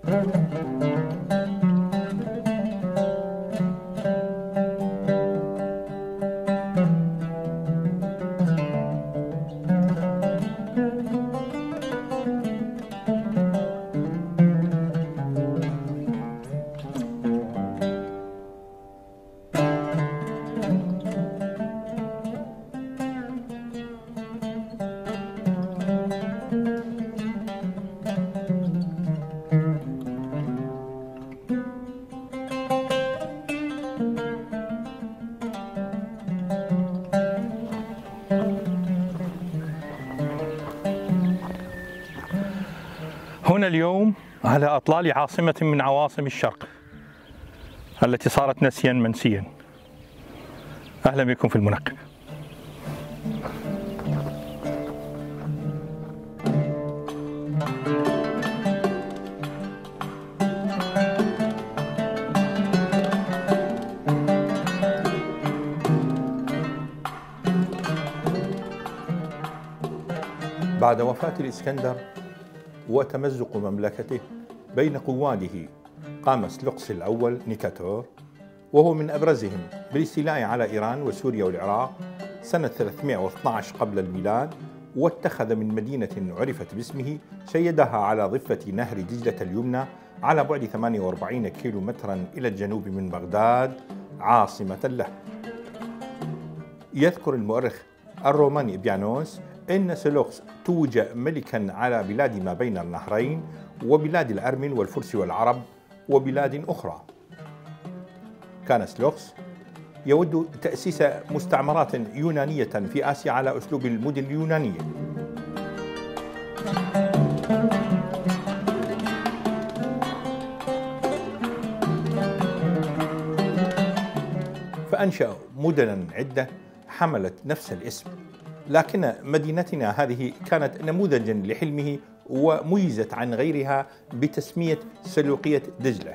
هنا اليوم على أطلال عاصمة من عواصم الشرق التي صارت نسيا منسيا. أهلا بكم في المنقب. بعد وفاة الإسكندر وتمزق مملكته بين قواده، قام سلوقس الأول نيكاتور وهو من أبرزهم بالاستيلاء على إيران وسوريا والعراق سنة 312 قبل الميلاد، واتخذ من مدينة عرفت باسمه شيدها على ضفة نهر دجلة اليمنى على بعد 48 كيلومترا إلى الجنوب من بغداد عاصمة له. يذكر المؤرخ الروماني إبيانوس إن سلوقس توج ملكا على بلاد ما بين النهرين وبلاد الأرمن والفرس والعرب وبلاد أخرى. كان سلوقس يود تأسيس مستعمرات يونانية في آسيا على أسلوب المدن اليونانية. فأنشأ مدنا عدة حملت نفس الاسم، لكن مدينتنا هذه كانت نموذجا لحلمه وميزت عن غيرها بتسمية سلوقية دجلة.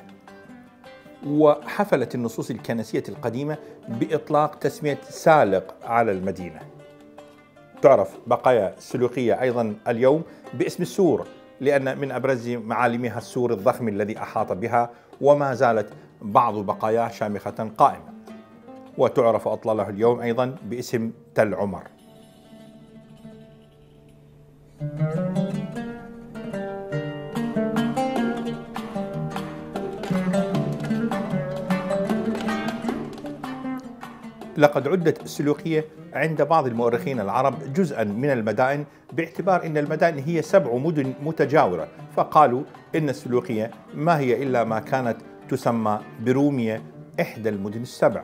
وحفلت النصوص الكنسية القديمة بإطلاق تسمية سالق على المدينة. تعرف بقايا السلوقية أيضا اليوم باسم السور، لأن من أبرز معالمها السور الضخم الذي أحاط بها، وما زالت بعض بقاياه شامخة قائمة. وتعرف أطلاله اليوم أيضا باسم تل عمر. لقد عدت السلوقية عند بعض المؤرخين العرب جزءا من المدائن، باعتبار أن المدائن هي 7 مدن متجاورة، فقالوا إن السلوقية ما هي إلا ما كانت تسمى برومية، إحدى المدن ال7.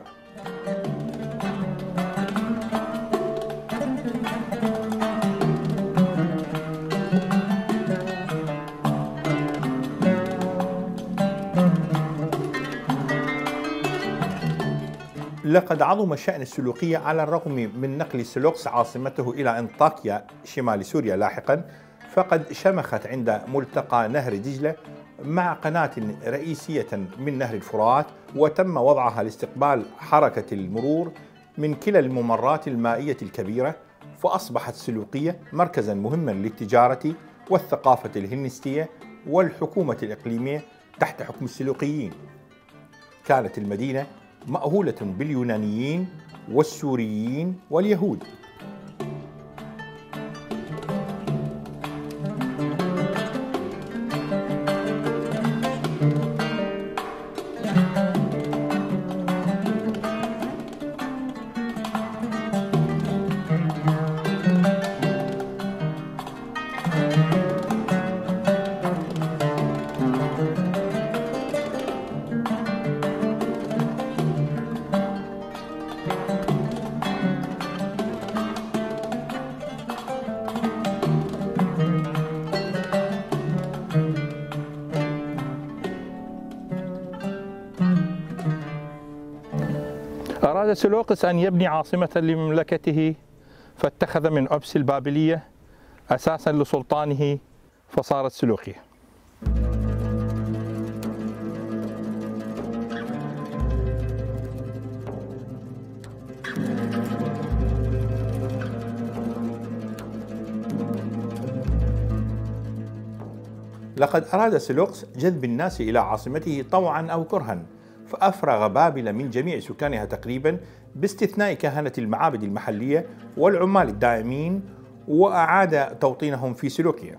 لقد عظم شأن السلوقية على الرغم من نقل سلوقس عاصمته إلى أنطاكيا شمال سوريا لاحقا، فقد شمخت عند ملتقى نهر دجلة مع قناة رئيسية من نهر الفرات، وتم وضعها لاستقبال حركة المرور من كلا الممرات المائية الكبيرة، فأصبحت السلوقية مركزا مهما للتجارة والثقافة الهلنستية والحكومة الإقليمية تحت حكم السلوقيين. كانت المدينة مأهولة باليونانيين والسوريين واليهود. أراد سلوقس أن يبني عاصمة لمملكته، فاتخذ من أبس البابلية أساسا لسلطانه، فصارت سلوقية. لقد أراد سيلوقس جذب الناس إلى عاصمته طوعا أو كرها، فأفرغ بابل من جميع سكانها تقريبا باستثناء كهنة المعابد المحلية والعمال الدائمين، وأعاد توطينهم في سلوكيا.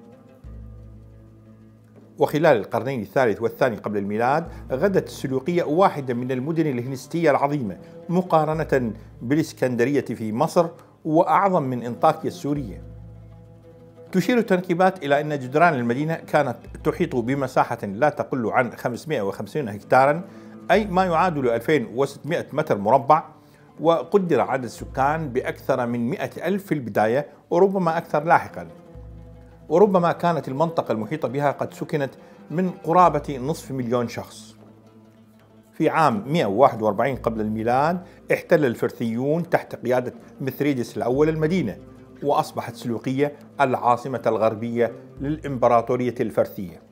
وخلال القرنين الثالث والثاني قبل الميلاد غدت السلوقية واحدة من المدن الهلينستية العظيمة مقارنة بالإسكندرية في مصر، وأعظم من أنطاكيا السورية. تشير التنكيبات إلى أن جدران المدينة كانت تحيط بمساحة لا تقل عن 550 هكتارا، أي ما يعادل 2600 متر مربع، وقدر عدد السكان بأكثر من 100 ألف في البداية وربما أكثر لاحقا. وربما كانت المنطقة المحيطة بها قد سكنت من قرابة نصف مليون شخص. في عام 141 قبل الميلاد احتل الفرثيون تحت قيادة مثريدس الأول المدينة، وأصبحت سلوقية العاصمة الغربية للإمبراطورية الفرثية.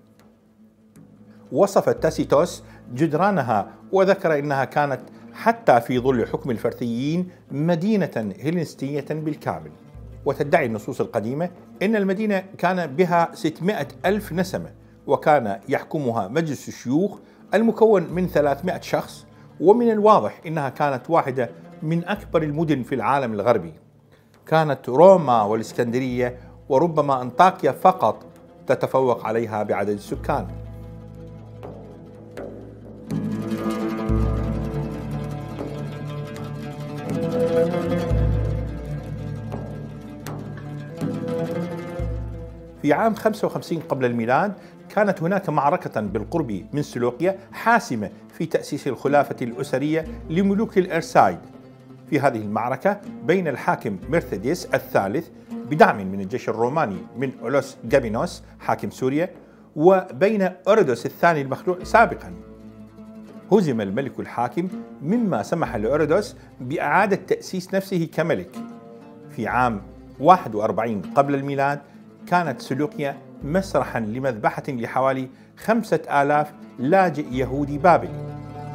وصف تاسيتوس جدرانها وذكر إنها كانت حتى في ظل حكم الفرثيين مدينة هيلينستية بالكامل. وتدعي النصوص القديمة إن المدينة كان بها 600 ألف نسمة، وكان يحكمها مجلس الشيوخ المكون من 300 شخص، ومن الواضح إنها كانت واحدة من أكبر المدن في العالم الغربي. كانت روما والإسكندرية وربما أنطاكيا فقط تتفوق عليها بعدد السكان. في عام 55 قبل الميلاد كانت هناك معركة بالقرب من سلوقيا حاسمة في تأسيس الخلافة الأسرية لملوك الإرسايد. في هذه المعركة بين الحاكم مرثديس الثالث بدعم من الجيش الروماني من أولوس جابينوس حاكم سوريا، وبين أوردوس الثاني المخلوع سابقا. هزم الملك الحاكم، مما سمح لأوردوس بإعادة تأسيس نفسه كملك. في عام 41 قبل الميلاد كانت سلوقيا مسرحا لمذبحة لحوالي 5000 لاجئ يهودي بابلي.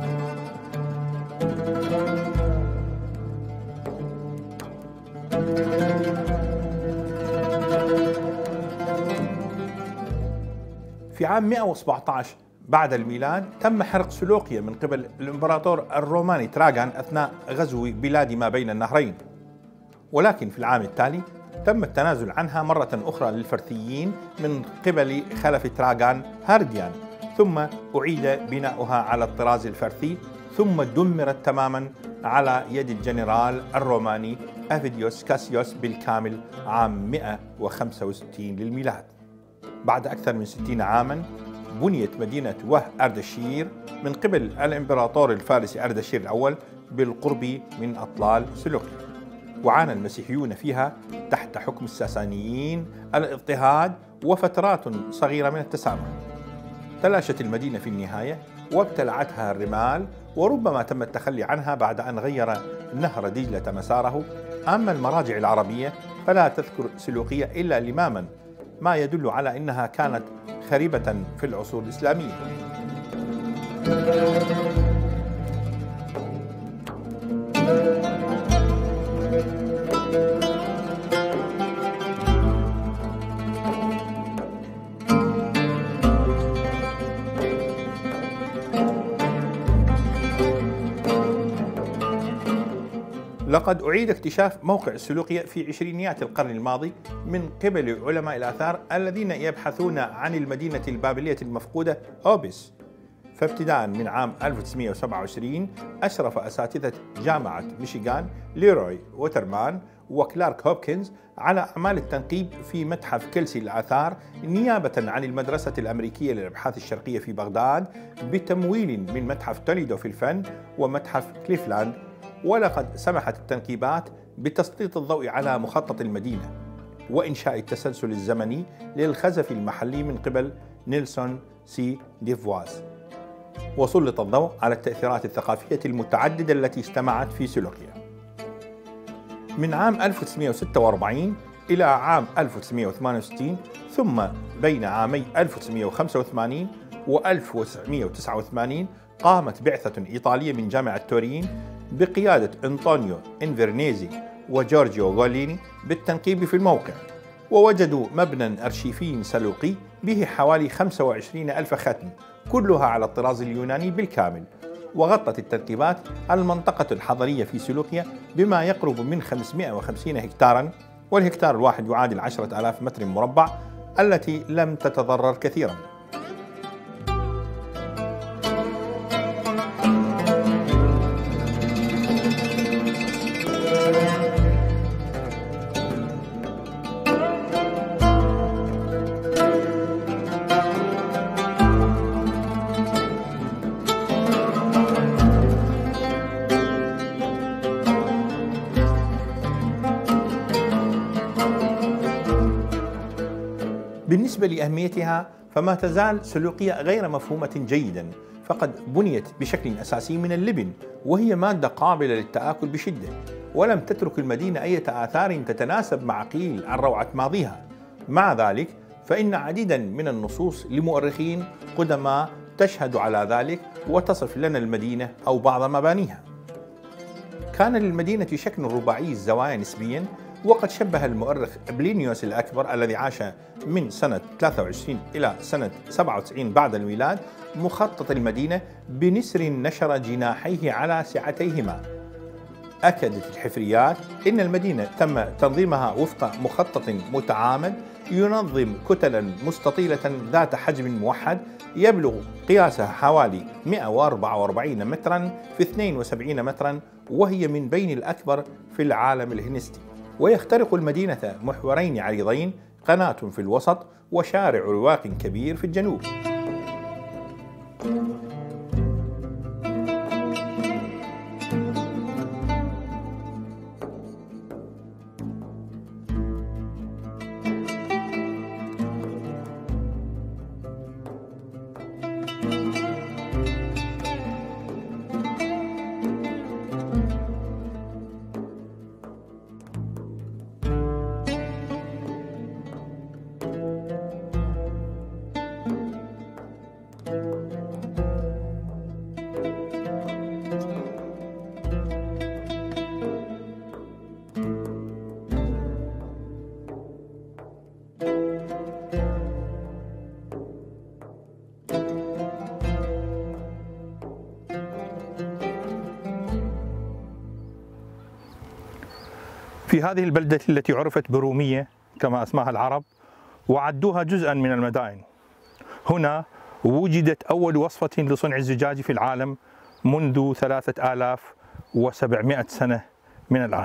في عام 117 بعد الميلاد تم حرق سلوقيا من قبل الإمبراطور الروماني تراجان أثناء غزو بلاد ما بين النهرين، ولكن في العام التالي تم التنازل عنها مرة أخرى للفرثيين من قبل خلف تراجان هارديان، ثم أعيد بناؤها على الطراز الفرثي، ثم دمرت تماما على يد الجنرال الروماني أفيديوس كاسيوس بالكامل عام 165 للميلاد. بعد أكثر من 60 عاما بنيت مدينة وه أردشير من قبل الإمبراطور الفارسي أردشير الأول بالقرب من أطلال سلوقيا، وعانى المسيحيون فيها تحت حكم الساسانيين الاضطهاد وفترات صغيرة من التسامح. تلاشت المدينة في النهاية وابتلعتها الرمال، وربما تم التخلي عنها بعد أن غير نهر دجلة مساره. أما المراجع العربية فلا تذكر سلوقية إلا لماما، ما يدل على أنها كانت خريبة في العصور الإسلامية. لقد أعيد اكتشاف موقع سلوقيا في عشرينيات القرن الماضي من قبل علماء الآثار الذين يبحثون عن المدينة البابلية المفقودة أوبس. فابتداء من عام 1927 أشرف أساتذة جامعة ميشيغان ليروي ووترمان وكلارك هوبكنز على أعمال التنقيب في متحف كيلسي للآثار نيابة عن المدرسة الأمريكية للأبحاث الشرقية في بغداد بتمويل من متحف توليدو في الفن ومتحف كليفلاند. ولقد سمحت التنقيبات بتسليط الضوء على مخطط المدينة وإنشاء التسلسل الزمني للخزف المحلي من قبل نيلسون سي ديفواز، وسلط الضوء على التأثيرات الثقافية المتعددة التي اجتمعت في سلوقيا. من عام 1946 إلى عام 1968 ثم بين عامي 1985 و 1989 قامت بعثة إيطالية من جامعة تورين بقيادة أنطونيو إنفرنيزي وجورجيو غوليني بالتنقيب في الموقع، ووجدوا مبنى أرشيفي سلوقي به حوالي 25 ألف ختم، كلها على الطراز اليوناني بالكامل. وغطت التركيبات المنطقة الحضرية في سلوقيا بما يقرب من 550 هكتارا، والهكتار الواحد يعادل 10,000 متر مربع، التي لم تتضرر كثيرا. بالنسبة لأهميتها فما تزال سلوقيا غير مفهومة جيدا، فقد بنيت بشكل أساسي من اللبن، وهي مادة قابلة للتآكل بشدة، ولم تترك المدينة أي آثار تتناسب مع قيل عن روعة ماضيها. مع ذلك فإن عديدا من النصوص لمؤرخين قدماء تشهد على ذلك وتصف لنا المدينة أو بعض مبانيها. كان للمدينة شكل رباعي الزوايا نسبيا، وقد شبه المؤرخ بلينيوس الأكبر الذي عاش من سنة 23 إلى سنة 97 بعد الميلاد مخطط المدينة بنسر نشر جناحيه على سعتيهما. أكدت الحفريات إن المدينة تم تنظيمها وفق مخطط متعامد ينظم كتلا مستطيلة ذات حجم موحد يبلغ قياسها حوالي 144 مترا في 72 مترا، وهي من بين الأكبر في العالم الهندي. ويخترق المدينة محورين عريضين، قناة في الوسط وشارع رواق كبير في الجنوب. في هذه البلدة التي عرفت برومية كما أسماها العرب وعدوها جزءا من المدائن، هنا وجدت أول وصفة لصنع الزجاج في العالم منذ 3700 سنة من الآن.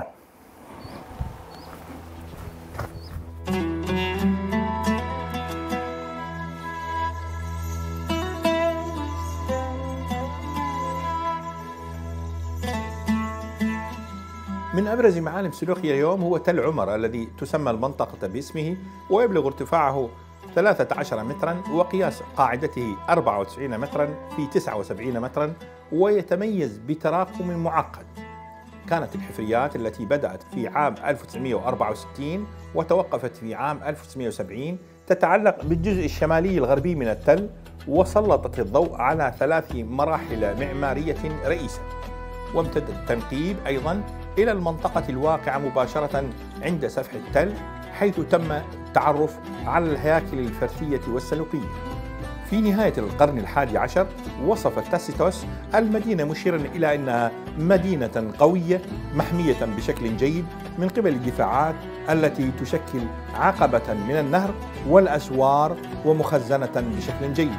من أبرز معالم سلوقيا اليوم هو تل عمر الذي تسمى المنطقة باسمه، ويبلغ ارتفاعه 13 مترا وقياس قاعدته 94 مترا في 79 مترا، ويتميز بتراكم معقد. كانت الحفريات التي بدأت في عام 1964 وتوقفت في عام 1970 تتعلق بالجزء الشمالي الغربي من التل، وسلطت الضوء على 3 مراحل معمارية رئيسة. وامتد التنقيب أيضا إلى المنطقة الواقعة مباشرة عند سفح التل، حيث تم التعرف على الهياكل الفرثية والسلوقية. في نهاية القرن ال11 وصف تاسيتوس المدينة مشيرا إلى أنها مدينة قوية محمية بشكل جيد من قبل الدفاعات التي تشكل عقبة من النهر والأسوار، ومخزنة بشكل جيد.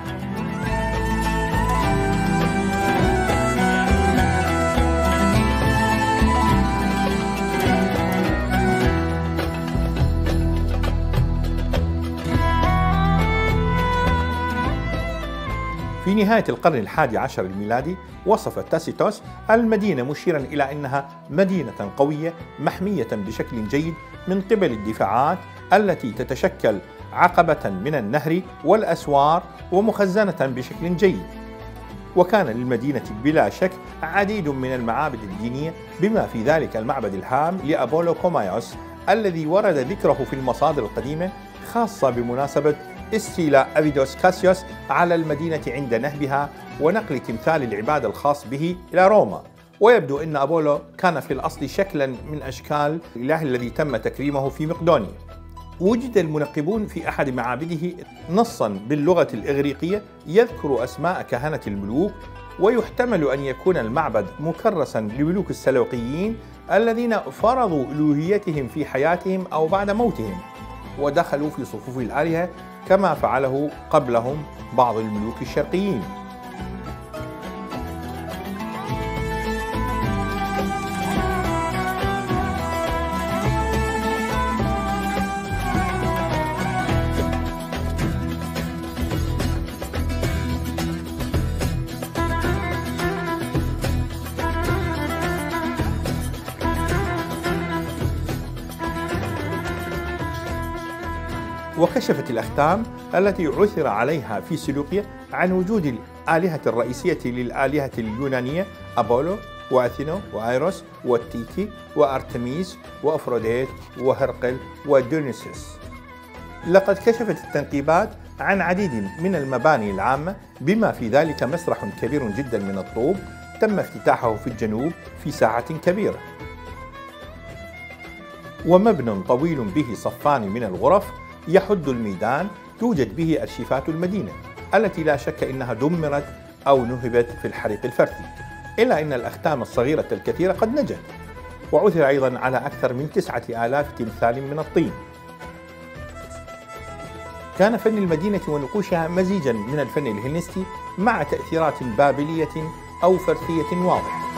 في نهاية القرن ال11 الميلادي وصف تاسيتوس المدينة مشيرا إلى أنها مدينة قوية محمية بشكل جيد من قبل الدفاعات التي تتشكل عقبة من النهر والأسوار، ومخزنة بشكل جيد. وكان للمدينة بلا شك عديد من المعابد الدينية، بما في ذلك المعبد الهام لأبولو كومايوس الذي ورد ذكره في المصادر القديمة، خاصة بمناسبة استيلاء أبيدوس كاسيوس على المدينة عند نهبها ونقل تمثال العبادة الخاص به إلى روما. ويبدو أن أبولو كان في الأصل شكلا من أشكال الإله الذي تم تكريمه في مقدونيا. وجد المنقبون في أحد معابده نصا باللغة الإغريقية يذكر أسماء كهنة الملوك، ويحتمل أن يكون المعبد مكرسا لملوك السلوقيين الذين فرضوا ألوهيتهم في حياتهم أو بعد موتهم، ودخلوا في صفوف الآلهة كما فعله قبلهم بعض الملوك الشرقيين. وكشفت الأختام التي عثر عليها في سلوقيا عن وجود الآلهة الرئيسية للآلهة اليونانية أبولو وأثينا وأيروس والتيكي وأرتميس وأفروديت وهرقل وديونيسوس. لقد كشفت التنقيبات عن عديد من المباني العامة، بما في ذلك مسرح كبير جدا من الطوب تم افتتاحه في الجنوب في ساعة كبيرة، ومبنى طويل به صفان من الغرف يحد الميدان توجد به أرشيفات المدينة التي لا شك إنها دمرت أو نهبت في الحريق الفرثي، إلا أن الأختام الصغيرة الكثيرة قد نجت. وعثر أيضا على أكثر من 9000 تمثال من الطين. كان فن المدينة ونقوشها مزيجا من الفن الهلينستي مع تأثيرات بابلية أو فرثية واضحة.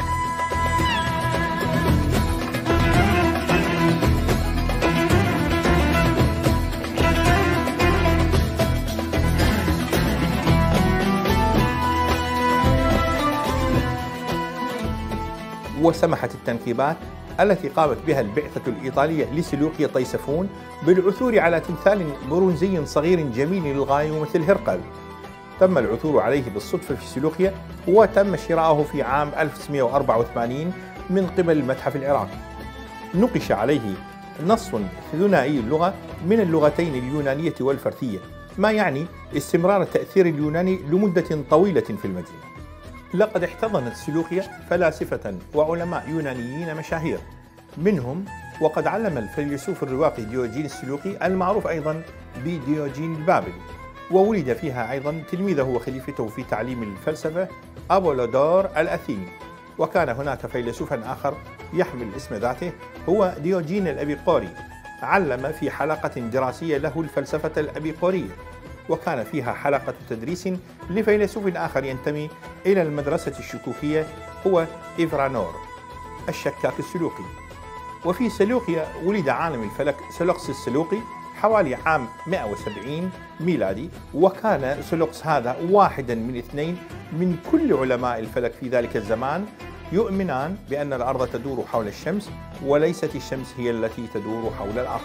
وسمحت التنقيبات التي قامت بها البعثة الإيطالية لسلوقيا طيسفون بالعثور على تمثال برونزي صغير جميل للغاية يمثل هرقل. تم العثور عليه بالصدفة في سلوقيا، وتم شراؤه في عام 1984 من قبل المتحف العراقي. نقش عليه نص ثنائي اللغة من اللغتين اليونانية والفرثية، ما يعني استمرار التأثير اليوناني لمدة طويلة في المدينة. لقد احتضنت سلوقيا فلاسفة وعلماء يونانيين مشاهير، منهم وقد علم الفيلسوف الرواقي ديوجين السلوقي المعروف أيضا بديوجين البابلي، وولد فيها أيضا تلميذه وخليفته في تعليم الفلسفة أبولودور الأثيني. وكان هناك فيلسوف آخر يحمل اسم ذاته هو ديوجين الأبيقوري، علم في حلقة دراسية له الفلسفة الأبيقورية، وكان فيها حلقة تدريس لفيلسوف آخر ينتمي إلى المدرسة الشكوكية هو إفرانور الشكاك السلوقي. وفي سلوقيا ولد عالم الفلك سلوقس السلوقي حوالي عام 170 ميلادي، وكان سلوقس هذا واحدا من اثنين من كل علماء الفلك في ذلك الزمان يؤمنان بأن الأرض تدور حول الشمس وليست الشمس هي التي تدور حول الأرض.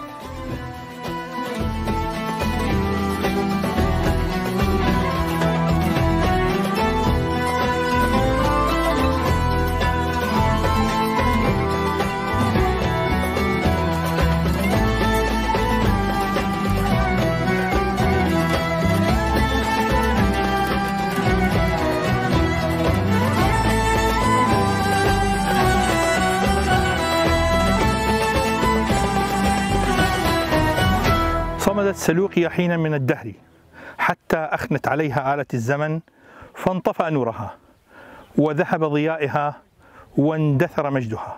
صمدت سلوقيا حينا من الدهر حتى أخنت عليها آلة الزمن، فانطفأ نورها وذهب ضيائها واندثر مجدها.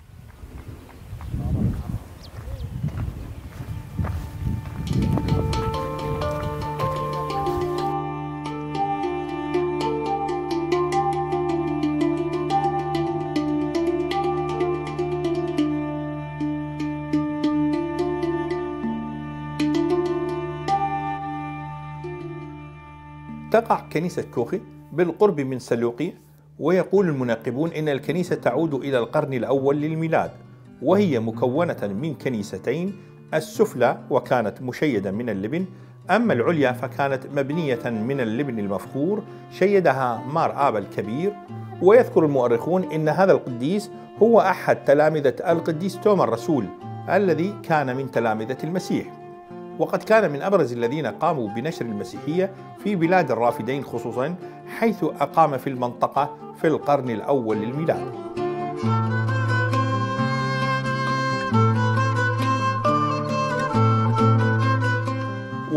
تقع كنيسة كوخي بالقرب من سلوقيا، ويقول المنقبون إن الكنيسة تعود إلى القرن الأول للميلاد، وهي مكونة من كنيستين، السفلى وكانت مشيدة من اللبن، أما العليا فكانت مبنية من اللبن المفخور شيدها مار آبا الكبير. ويذكر المؤرخون إن هذا القديس هو أحد تلامذة القديس توما الرسول الذي كان من تلامذة المسيح، وقد كان من أبرز الذين قاموا بنشر المسيحية في بلاد الرافدين خصوصا، حيث أقام في المنطقة في القرن الأول للميلاد.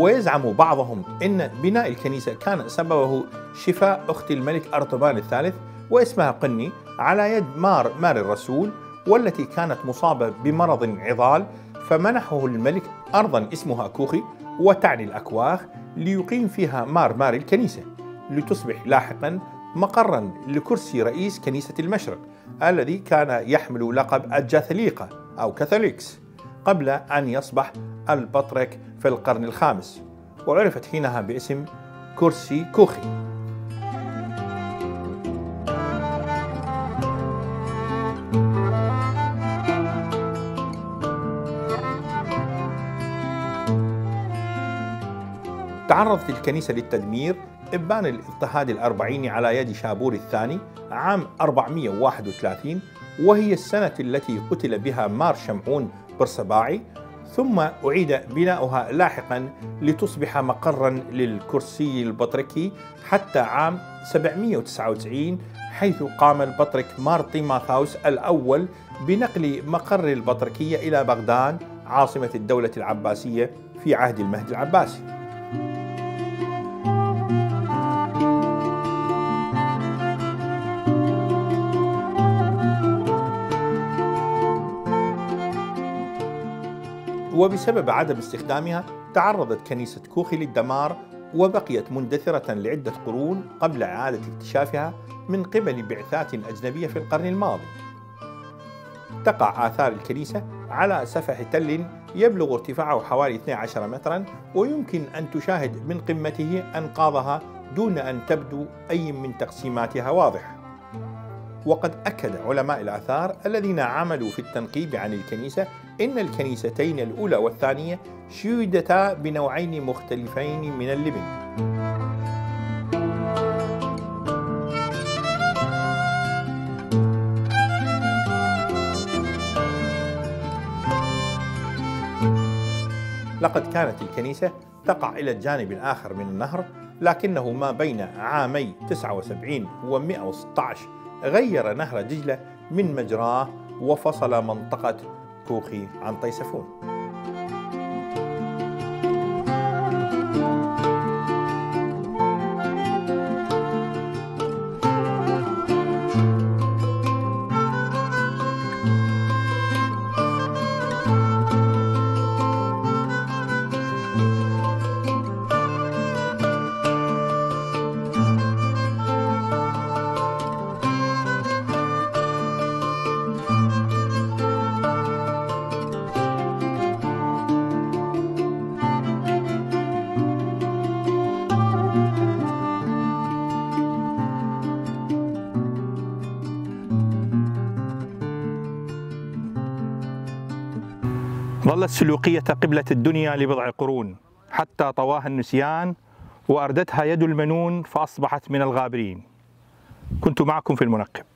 ويزعم بعضهم أن بناء الكنيسة كان سببه شفاء أخت الملك أرطبان الثالث واسمها قني على يد مار الرسول، والتي كانت مصابة بمرض عضال، فمنحه الملك أرضا اسمها كوخي وتعني الأكواخ ليقيم فيها مار الكنيسة، لتصبح لاحقا مقرا لكرسي رئيس كنيسة المشرق الذي كان يحمل لقب الجاثليقة أو كاثوليكس قبل أن يصبح البطرك في القرن الخامس، وعرفت حينها باسم كرسي كوخي. تعرضت الكنيسة للتدمير إبان الاضطهاد الأربعيني على يد شابور الثاني عام 431، وهي السنة التي قتل بها مار شمعون برسباعي، ثم أعيد بناؤها لاحقا لتصبح مقرا للكرسي البطركي حتى عام 799، حيث قام البطرك مار طيماثاوس الأول بنقل مقر البطركية إلى بغداد عاصمة الدولة العباسية في عهد المهدي العباسي. وبسبب عدم استخدامها تعرضت كنيسة كوخي للدمار، وبقيت مندثرة لعدة قرون قبل إعادة اكتشافها من قبل بعثات أجنبية في القرن الماضي. تقع آثار الكنيسة على سفح تل يبلغ ارتفاعه حوالي 12 مترا، ويمكن أن تشاهد من قمته أنقاضها دون أن تبدو أي من تقسيماتها واضح. وقد أكد علماء الآثار الذين عملوا في التنقيب عن الكنيسة إن الكنيستين الأولى والثانية شيدتا بنوعين مختلفين من اللبن. لقد كانت الكنيسة تقع إلى الجانب الآخر من النهر، لكنه ما بين عامي 79 و 116 غير نهر دجلة من مجراه وفصل منطقة كوخي عن طيسفون. ظلت السلوقية قبلة الدنيا لبضع قرون حتى طواها النسيان وأردتها يد المنون فأصبحت من الغابرين. كنت معكم في المنقب.